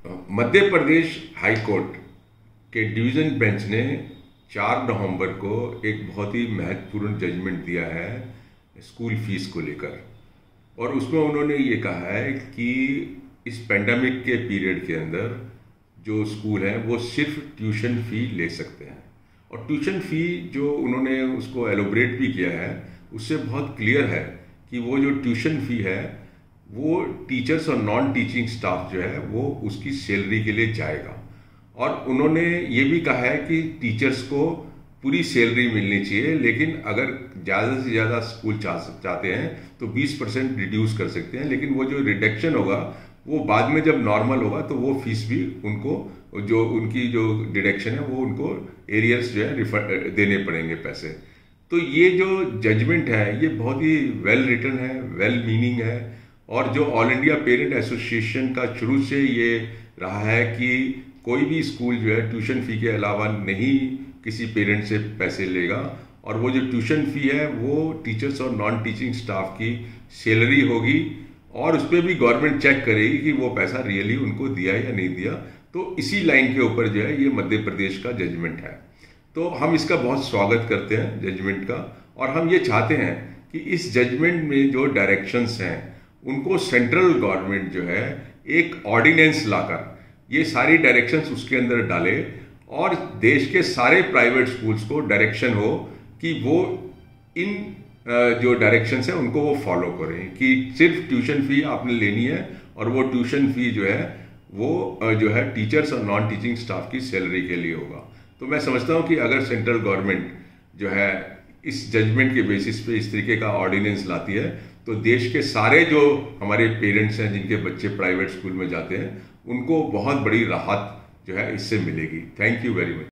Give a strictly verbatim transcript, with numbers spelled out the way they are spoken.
मध्य Pradesh high court के division bench ने चार नवंबर को एक बहुत ही महत्वपूर्ण जजमेंट दिया है स्कूल फीस को लेकर। और उसमें उन्होंने ये कहा है कि इस पेंडेमिक के पीरियड के अंदर जो स्कूल हैं वो सिर्फ ट्यूशन फ़ी ले सकते हैं। और ट्यूशन फ़ी जो उन्होंने उसको एलोबरेट भी किया है उससे बहुत क्लियर है कि वो जो ट्यूशन फ़ी है वो टीचर्स और नॉन टीचिंग स्टाफ जो है वो उसकी सैलरी के लिए जाएगा। और उन्होंने ये भी कहा है कि टीचर्स को पूरी सैलरी मिलनी चाहिए, लेकिन अगर ज़्यादा से ज़्यादा स्कूल चाह चाहते हैं तो बीस परसेंट रिड्यूस कर सकते हैं, लेकिन वो जो रिडक्शन होगा वो बाद में जब नॉर्मल होगा तो वो फीस भी उनको जो उनकी जो डिडक्शन है वो उनको एरियर्स जो है रिफर देने पड़ेंगे पैसे। तो ये जो जजमेंट है ये बहुत ही वेल रिटन है, वेल मीनिंग है। और जो ऑल इंडिया पेरेंट एसोसिएशन का शुरू से ये रहा है कि कोई भी स्कूल जो है ट्यूशन फ़ी के अलावा नहीं किसी पेरेंट से पैसे लेगा, और वो जो ट्यूशन फ़ी है वो टीचर्स और नॉन टीचिंग स्टाफ की सैलरी होगी, और उस पर भी गवर्नमेंट चेक करेगी कि वो पैसा रियली उनको दिया या नहीं दिया। तो इसी लाइन के ऊपर जो है ये मध्य प्रदेश का जजमेंट है। तो हम इसका बहुत स्वागत करते हैं जजमेंट का, और हम ये चाहते हैं कि इस जजमेंट में जो डायरेक्शंस हैं उनको सेंट्रल गवर्नमेंट जो है एक ऑर्डिनेंस लाकर ये सारी डायरेक्शंस उसके अंदर डाले, और देश के सारे प्राइवेट स्कूल्स को डायरेक्शन हो कि वो इन जो डायरेक्शंस हैं उनको वो फॉलो करें कि सिर्फ ट्यूशन फ़ी आपने लेनी है, और वो ट्यूशन फ़ी जो है वो जो है टीचर्स और नॉन टीचिंग स्टाफ की सैलरी के लिए होगा। तो मैं समझता हूँ कि अगर सेंट्रल गवर्नमेंट जो है इस जजमेंट के बेसिस पे इस तरीके का ऑर्डिनेंस लाती है तो देश के सारे जो हमारे पेरेंट्स हैं जिनके बच्चे प्राइवेट स्कूल में जाते हैं उनको बहुत बड़ी राहत जो है इससे मिलेगी। Thank you very much.